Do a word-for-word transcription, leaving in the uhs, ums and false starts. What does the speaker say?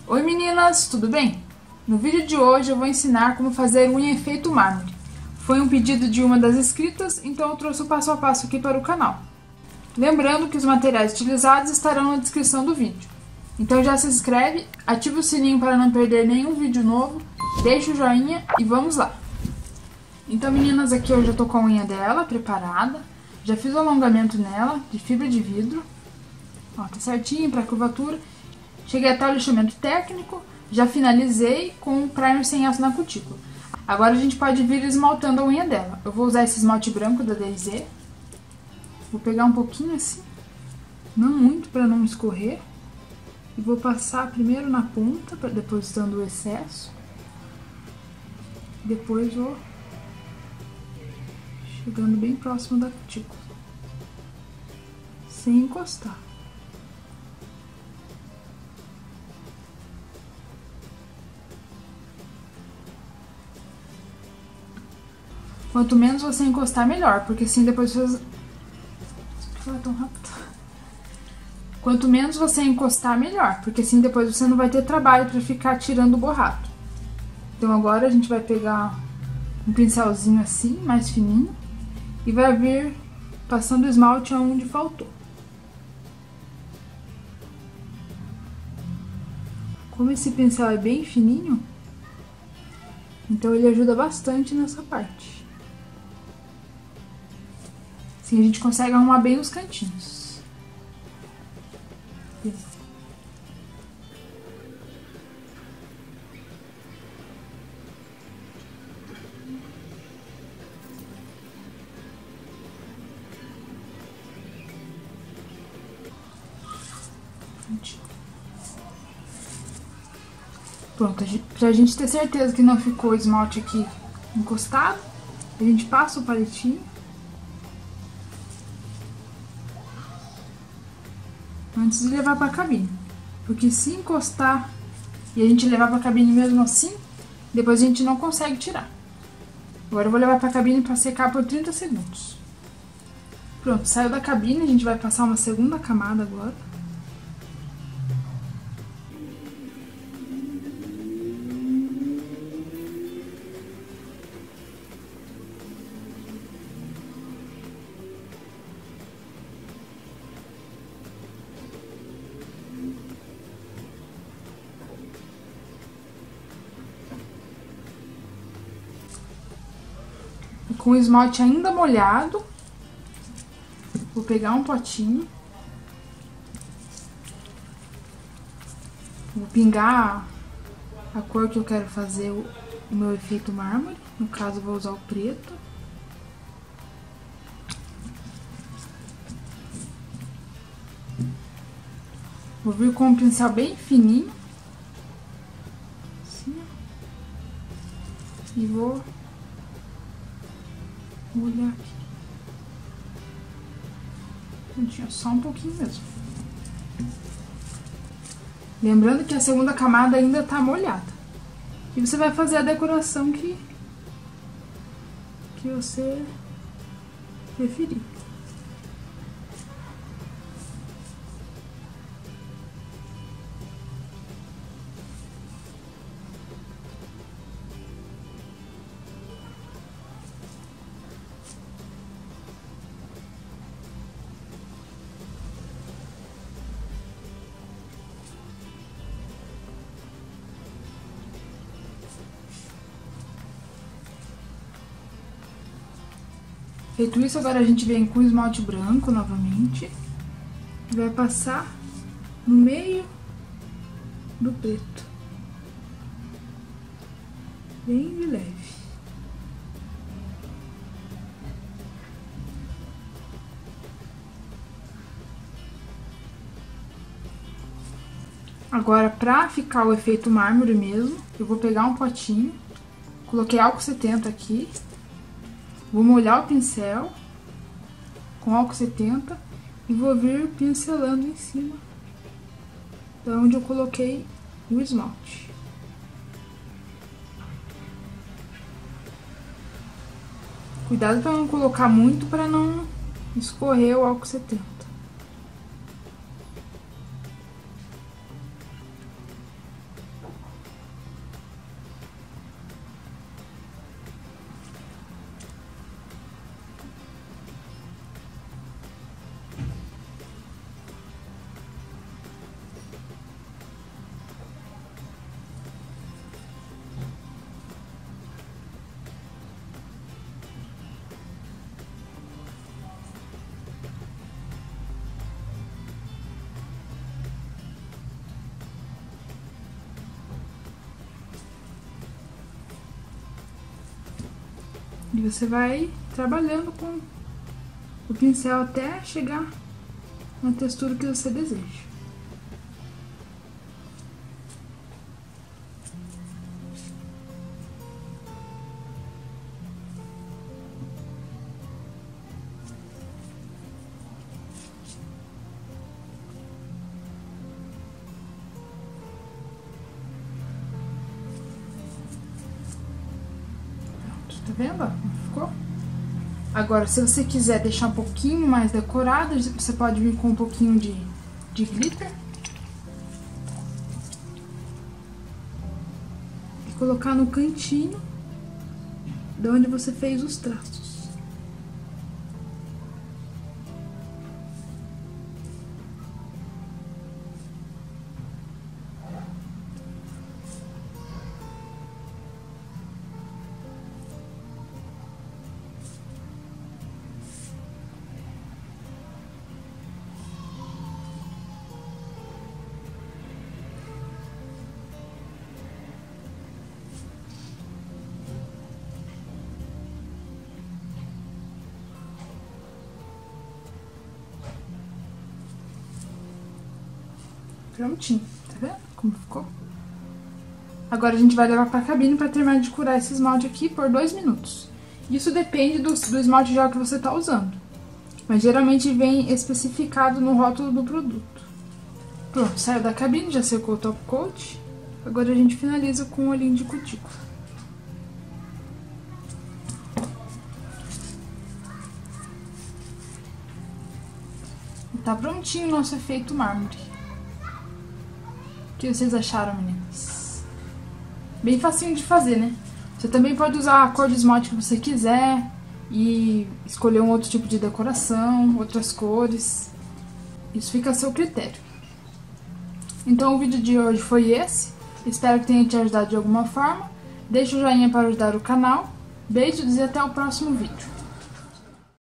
Oi meninas, tudo bem? No vídeo de hoje eu vou ensinar como fazer unha efeito mármore. Foi um pedido de uma das inscritas, então eu trouxe o passo a passo aqui para o canal. Lembrando que os materiais utilizados estarão na descrição do vídeo. Então já se inscreve, ativa o sininho para não perder nenhum vídeo novo, deixa o joinha e vamos lá! Então meninas, aqui eu já tô com a unha dela preparada, já fiz o alongamento nela de fibra de vidro, ó, tá certinho para curvatura. Cheguei até o lixamento técnico, já finalizei com o primer sem aço na cutícula. Agora a gente pode vir esmaltando a unha dela. Eu vou usar esse esmalte branco da D Z. Vou pegar um pouquinho assim, não muito para não escorrer. E vou passar primeiro na ponta, depositando o excesso. Depois vou chegando bem próximo da cutícula, sem encostar. Quanto menos você encostar, melhor, porque assim depois você... Não tão rápido. Quanto menos você encostar, melhor, porque assim depois você não vai ter trabalho pra ficar tirando o borrado. Então agora a gente vai pegar um pincelzinho assim, mais fininho, e vai vir passando o esmalte aonde faltou. Como esse pincel é bem fininho, então ele ajuda bastante nessa parte. Assim a gente consegue arrumar bem os cantinhos. Pronto, pra gente ter certeza que não ficou o esmalte aqui encostado, a gente passa o palitinho. Antes de levar pra cabine. Porque se encostar e a gente levar pra cabine mesmo assim, depois a gente não consegue tirar. Agora eu vou levar pra cabine pra secar por trinta segundos. Pronto, saiu da cabine, a gente vai passar uma segunda camada agora. Com o esmalte ainda molhado, vou pegar um potinho, vou pingar a cor que eu quero fazer o, o meu efeito mármore, no caso eu vou usar o preto. Vou vir com um pincel bem fininho, assim, e vou olhar aqui. Não tinha só um pouquinho mesmo. Lembrando que a segunda camada ainda tá molhada. E você vai fazer a decoração que, que você preferir. Feito isso, agora a gente vem com o esmalte branco novamente. E vai passar no meio do preto. Bem de leve. Agora, pra ficar o efeito mármore mesmo, eu vou pegar um potinho, coloquei álcool setenta aqui. Vou molhar o pincel com álcool setenta e vou vir pincelando em cima da onde eu coloquei o esmalte. Cuidado para não colocar muito para não escorrer o álcool setenta. você vai trabalhando com o pincel até chegar na textura que você deseja. Tá vendo como ficou? Agora, se você quiser deixar um pouquinho mais decorado, você pode vir com um pouquinho de, de glitter. E colocar no cantinho de onde você fez os traços. Prontinho, tá vendo como ficou? Agora a gente vai levar pra cabine pra terminar de curar esse esmalte aqui por dois minutos. Isso depende do, do esmalte gel que você tá usando, mas geralmente vem especificado no rótulo do produto. Pronto, saiu da cabine, já secou o top coat. Agora a gente finaliza com um olhinho de cutícula. E tá prontinho o nosso efeito mármore. O que vocês acharam, meninas? Bem facinho de fazer, né? Você também pode usar a cor de esmalte que você quiser e escolher um outro tipo de decoração, outras cores. Isso fica a seu critério. Então o vídeo de hoje foi esse. Espero que tenha te ajudado de alguma forma. Deixe o joinha para ajudar o canal. Beijos e até o próximo vídeo.